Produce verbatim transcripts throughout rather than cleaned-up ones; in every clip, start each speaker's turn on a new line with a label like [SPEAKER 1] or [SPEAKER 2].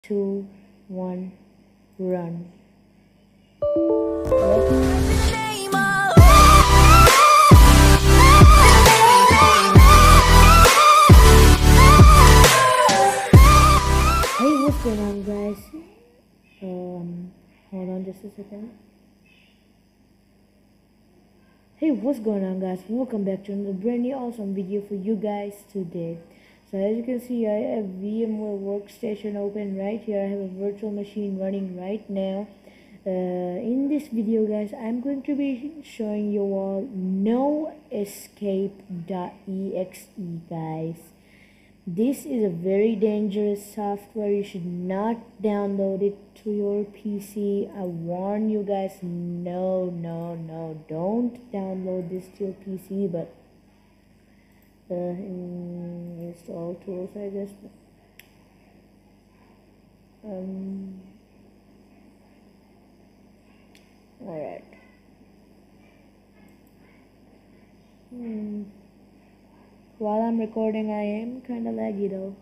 [SPEAKER 1] two, one, run. What? Hey, what's going on, guys? Um, hold on just a second. Hey, what's going on, guys? Welcome back to another brand new awesome video for you guys today. So as you can see, I have VMware workstation open right here. I have a virtual machine running right now. Uh, in this video, guys, I'm going to be showing you all NoEscape exe, guys. This is a very dangerous software. You should not download it to your P C. I warn you guys, no, no, no, don't download this to your P C, but uh, install tools, I guess. Um, alright. Hmm. While I'm recording, I am kind of laggy though.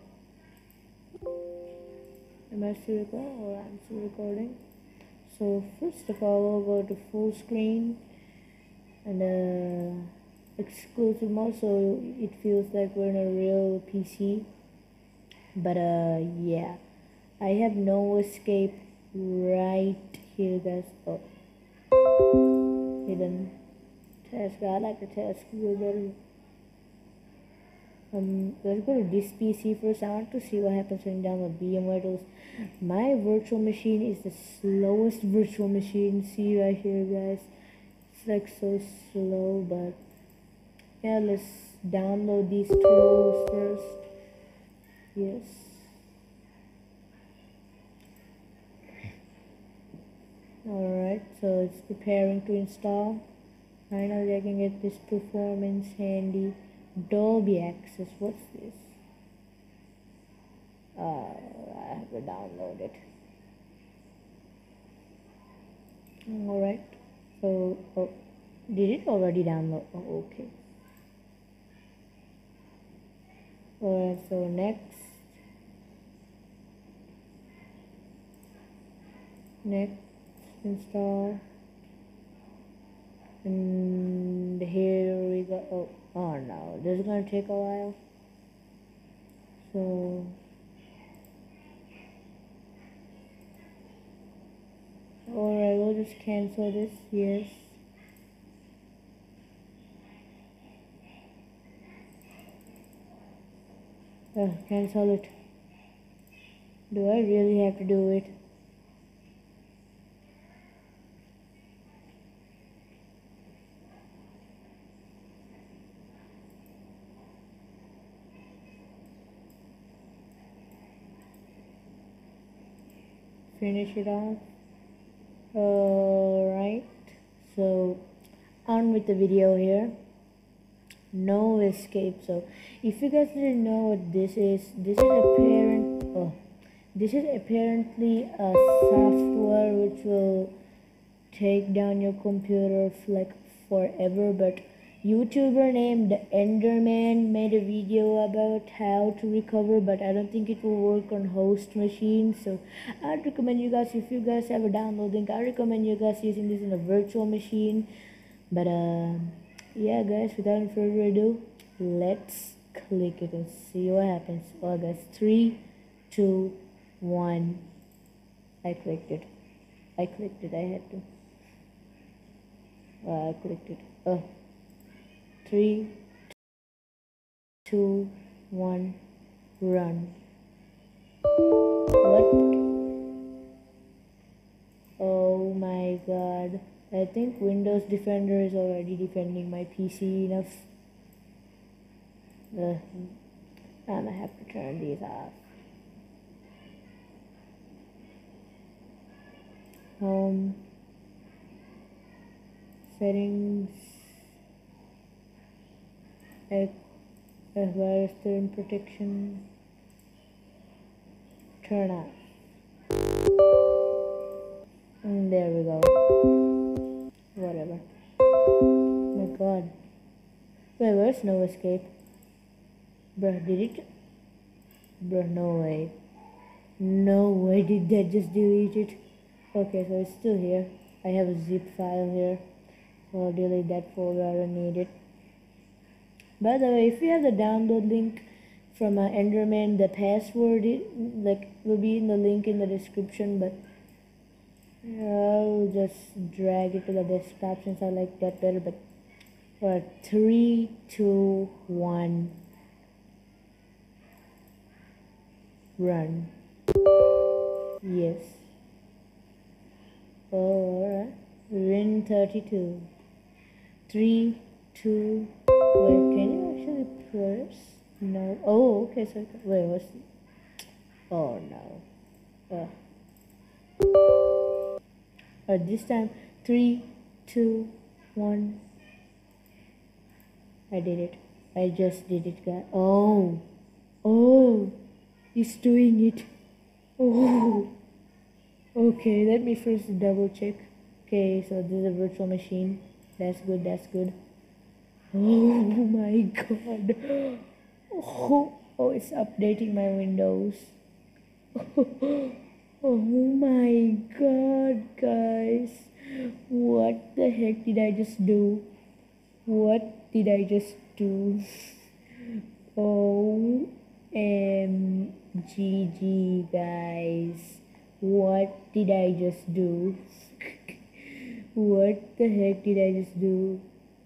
[SPEAKER 1] Am I still recording? Or I'm still recording. So first of all, we'll go to full screen and uh, exclusive mode, so it feels like we're in a real P C. But uh, yeah, I have NoEscape right here, guys. Oh, hidden task. I like the task view better. Um, let's go to this P C first. I want to see what happens when you download VMware tools. My virtual machine is the slowest virtual machine. See right here, guys. It's like so slow, but yeah, let's download these tools first. Yes. Alright, so it's preparing to install. Finally, I can get this performance handy. Dolby access. What's this? Uh, I have to download it. Alright, so oh, did it already download? Oh, okay. Alright, so next next install, and here we go. Oh, oh no, this is gonna take a while. So alright, we'll just cancel this. Yes. Oh, cancel it. Do I really have to do it? Finish it off. Alright, so on with the video here. NoEscape. So if you guys didn't know what this is, this is apparent oh this is apparently a software which will take down your computer like forever, but YouTuber named Enderman made a video about how to recover, but I don't think it will work on host machines. So I'd recommend you guys, if you guys have a download link, I recommend you guys using this in a virtual machine. But uh, yeah, guys, without further ado, let's click it and see what happens. Well, guys, three, two, one. I clicked it. I clicked it. I had to. Uh, I clicked it. Oh. Three, two, one, run. What? Oh my god. I think Windows Defender is already defending my P C enough. Uh, I'm gonna have to turn these off. Home. Settings. Virus term protection. Turn off. And there we go. Whatever. Oh my god. Wait, where's NoEscape? Bruh, did it? Bruh, no way. No, why did that just delete it? Okay, so it's still here. I have a zip file here, so I'll delete that folder. I don't need it. By the way, if you have the download link from uh, Enderman, the password it, like will be in the link in the description, but I'll just drag it to the desktop since I like that better. But for three, two, one, run. Yes. Alright. Rin thirty-two. Three, two. Wait, can you actually press? No. Oh, okay. So wait, what's? Oh no. Oh. But this time, three, two, one. I did it. I just did it, guys. Oh, oh, it's doing it. Oh. Okay, let me first double check. Okay, so this is a virtual machine. That's good, that's good. Oh my god. Oh, oh it's updating my windows. Oh my god, guys. What the heck did I just do? What did I just do? O M G G, guys. What did I just do? What the heck did I just do?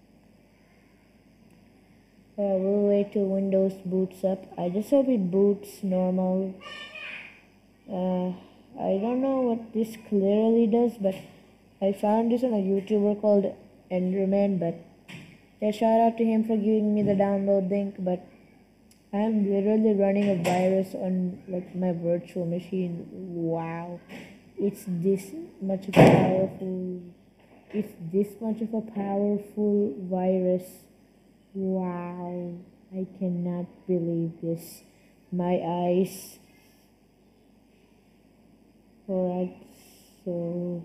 [SPEAKER 1] Uh, we'll wait till Windows boots up. I just hope it boots normal. Uh, I don't know what this clearly does, but I found this on a YouTuber called Enderman. But yeah, shout out to him for giving me the download link. But I'm literally running a virus on like my virtual machine. Wow, it's this much of a powerful. It's this much of a powerful virus. Wow, I cannot believe this. My eyes. Alright, so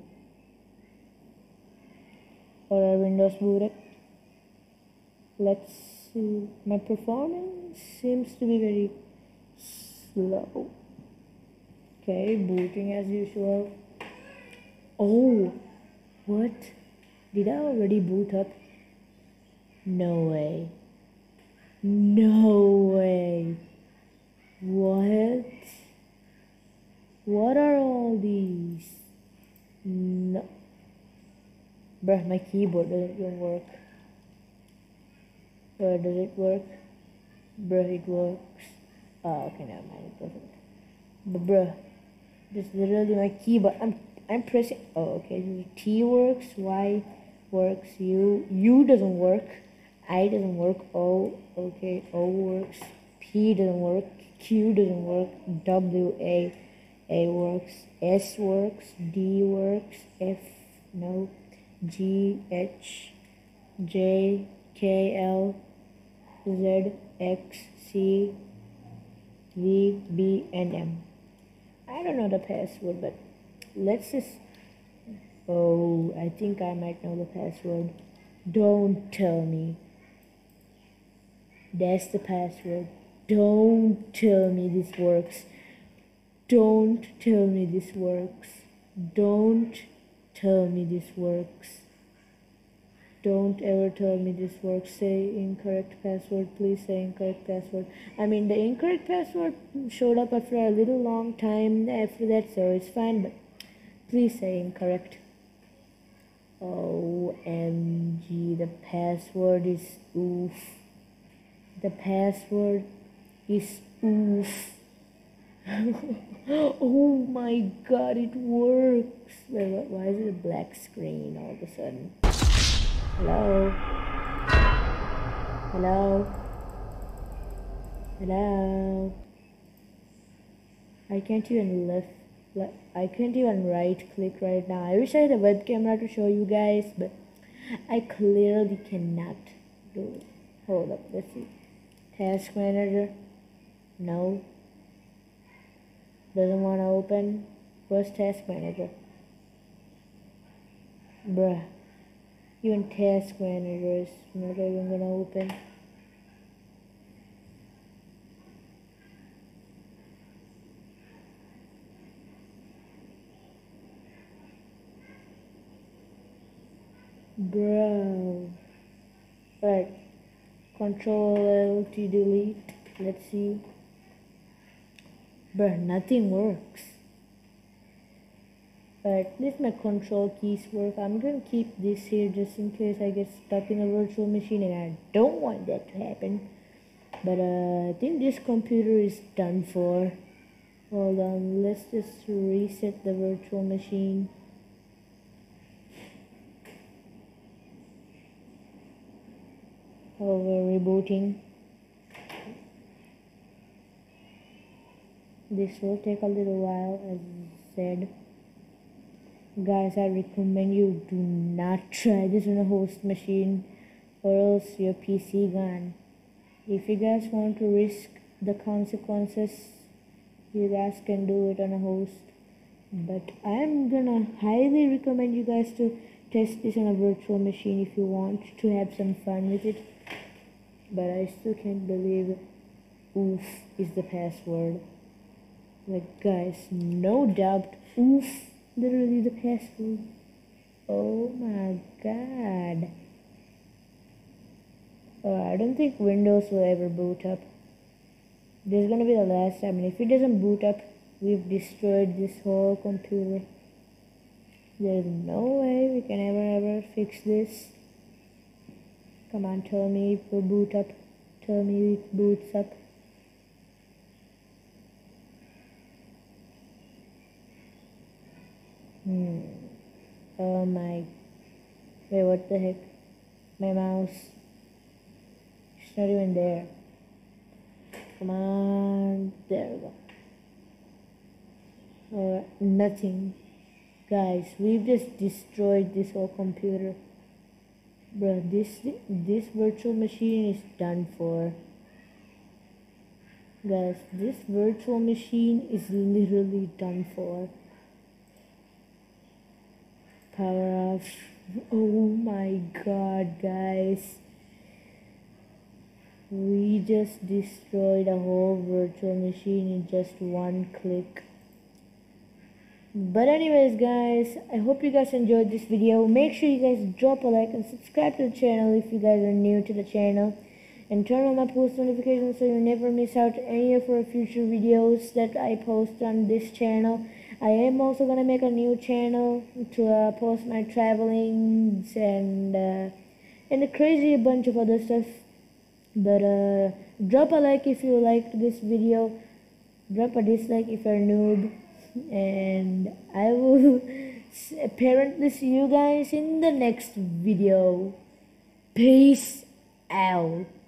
[SPEAKER 1] alright, Windows booted. Let's see. My performance seems to be very slow. Okay, booting as usual. Oh, what? Did I already boot up? No way. No way. What? What are all these? No. Bruh, my keyboard doesn't even work. Or does it work? Bruh, it works. Oh, okay, never mind, it doesn't. But bruh, this is literally my keyboard. I'm I'm pressing. Oh, okay. T works. Y works. U U doesn't work. I doesn't work. O okay. O works. P doesn't work. Q doesn't work. W A A works. S works. D works. F no. G H J K L Z X C V B and M. I don't know the password, but let's just. Oh, I think I might know the password. Don't tell me. That's the password. Don't tell me this works. Don't tell me this works. Don't tell me this works. Don't ever tell me this works. Say incorrect password. Please say incorrect password. I mean, the incorrect password showed up after a little long time after that, so it's fine, but please say incorrect. O M G, the password is oof. The password is oof. Oh my god, it works. Wait, why is it a black screen all of a sudden? Hello? Hello? Hello? I can't even left, left I can't even right click right now. I wish I had a web camera to show you guys, but I clearly cannot do it. Hold up, let's see. Task manager. No. Doesn't want to open. Where's task manager? Bruh. Even task manager is not even gonna open. Bro. Right. Control L to delete. Let's see. Bro, nothing works. But at least my control keys work. I'm gonna keep this here just in case I get stuck in a virtual machine, and I don't want that to happen. But uh, I think this computer is done for. Hold on, let's just reset the virtual machine. Oh, we're rebooting. This will take a little while, as said. Guys, I recommend you do not try this on a host machine, or else your P C gone. If you guys want to risk the consequences, you guys can do it on a host. But I'm gonna highly recommend you guys to test this on a virtual machine if you want to have some fun with it. But I still can't believe oof is the password. Like, guys, no doubt oof literally the password. Oh my god. Oh, I don't think Windows will ever boot up. This is gonna be the last time, and if it doesn't boot up, we've destroyed this whole computer. There's no way we can ever ever fix this. Come on, tell me it will boot up. Tell me it boots up. Hmm. Oh my. Wait, what the heck? My mouse. It's not even there. Come on. There we go. Uh, nothing. Guys, we've just destroyed this whole computer. Bro, this this virtual machine is done for. Guys, this virtual machine is literally done for. Power off. Oh my god, guys. We just destroyed a whole virtual machine in just one click. But anyways, guys, I hope you guys enjoyed this video. Make sure you guys drop a like and subscribe to the channel if you guys are new to the channel, and turn on my post notifications so you never miss out any of our future videos that I post on this channel. I am also gonna make a new channel to uh, post my travelings and uh, and a crazy bunch of other stuff. But uh, drop a like if you liked this video. Drop a dislike if you're a noob. And I will apparently see you guys in the next video. Peace out.